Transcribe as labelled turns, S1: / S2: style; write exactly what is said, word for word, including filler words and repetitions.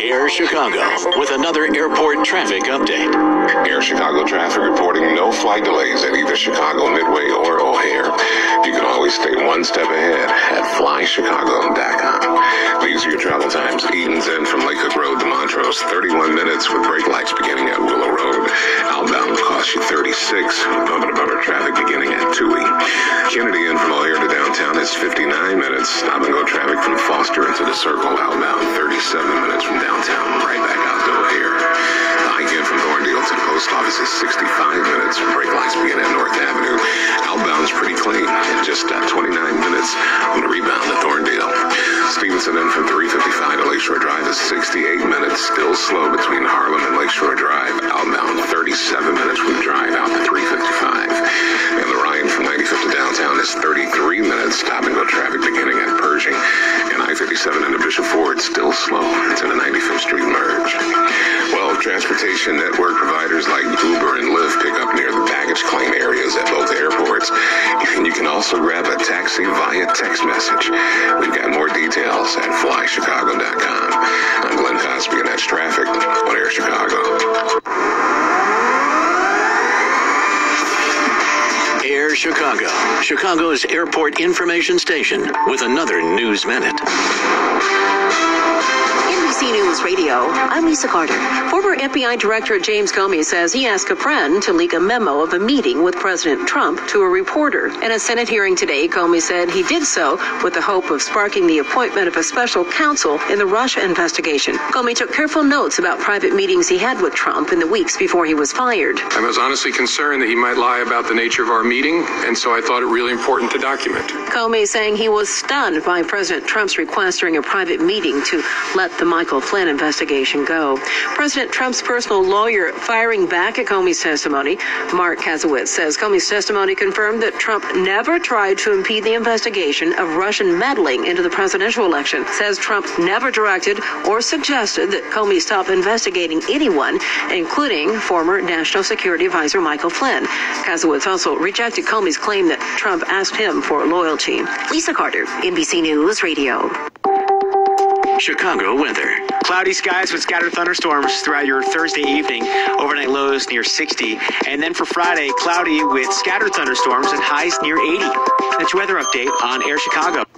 S1: Air Chicago with another airport traffic update.
S2: Air Chicago traffic reporting no flight delays at either Chicago Midway or O'Hare. You can always stay one step ahead at fly chicago dot com. These are your travel times. Eden's End from Lake Hook Road to Montrose, thirty-one minutes with brake lights beginning at Willow Road. Outbound will cost you thirty-six, bumper to bumper traffic beginning at Toohey. Kennedy End from O'Hare to downtown is fifty-nine minutes. Stop and go traffic from Foster into the Circle. Outbound thirty-seven minutes from downtown, right back out to O'Hare. The hike in from Thorndale to the post office is sixty-five minutes. Brake lights begin at North Avenue. Outbound is pretty clean in just uh, twenty-nine minutes on the rebound to Thorndale. Stevenson End from three fifty-five to Lakeshore Drive is sixty-eight minutes. Still slow between Harlem and Lakeshore Drive. Outbound thirty-seven minutes from Drive out to three fifty-five. And the Ryan from ninety-fifth to downtown is thirty-three minutes. Stop and go traffic beginning at Pershing. And I fifty-seven into Bishop Ford still slow. It's in the ninety-fifth Street merge. Well, transportation network providers like Uber and Lyft pick up near the baggage claim areas at both airports. And you can also grab a taxi via text message. We've got more details at fly chicago dot com. I'm Glenn Cosby, and that's traffic on Air Chicago.
S1: Air Chicago, Chicago's airport information station with another News Minute.
S3: N B C News Radio, I'm Lisa Carter. Former F B I Director James Comey says he asked a friend to leak a memo of a meeting with President Trump to a reporter. In a Senate hearing today, Comey said he did so with the hope of sparking the appointment of a special counsel in the Russia investigation. Comey took careful notes about private meetings he had with Trump in the weeks before he was fired.
S4: I was honestly concerned that he might lie about the nature of our meeting, and so I thought it really important to document.
S3: Comey saying he was stunned by President Trump's request during a private meeting to let the Michael Flynn investigation go. President Trump's personal lawyer firing back at Comey's testimony. Mark Kasowitz says Comey's testimony confirmed that Trump never tried to impede the investigation of Russian meddling into the presidential election. Says Trump never directed or suggested that Comey stop investigating anyone, including former National Security Advisor Michael Flynn. Kasowitz also rejected Comey's claim that Trump asked him for loyalty. Lisa Carter, N B C News Radio.
S1: Chicago weather.
S5: Cloudy skies with scattered thunderstorms throughout your Thursday evening. Overnight lows near sixty. And then for Friday, cloudy with scattered thunderstorms and highs near eighty. That's your weather update on Air Chicago.